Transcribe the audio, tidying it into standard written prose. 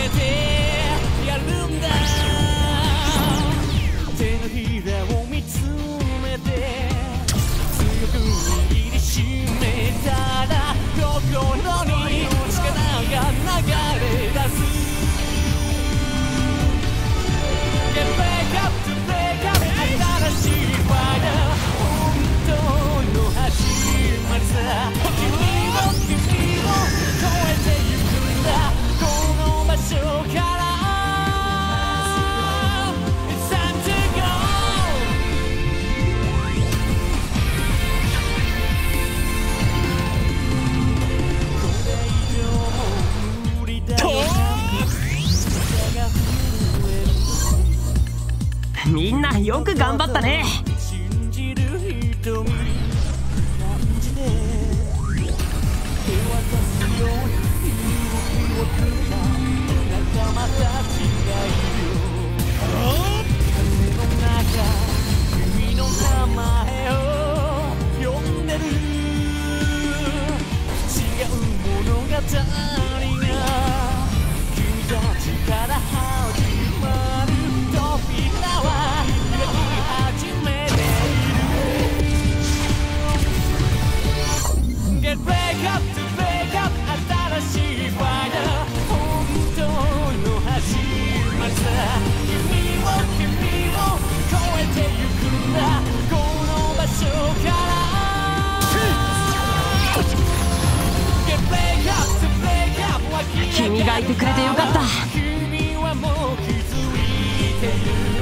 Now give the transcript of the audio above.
てやるんだ。手のひらを見つめて強く握りしめたら心に力が流れ出す。Get back up to break up 新しいファイナル本当の始まりさ。君を超えてゆくんだこの場所から。It's time to go これ以上も無理だよ。 みんなよく頑張ったね。 信じる瞳感じて手渡すように勇気をくれた仲間たちがいるよ。風の中君の名前を呼んでる。違う物語が君たちから始まる。扉は開き始めている。Get back up to break up 新しいファイナル本当の始まりさ。君を超えてゆくんだこの場所から。Get back up to break up 君がいてくれてよかった。 君はもう気づいてる。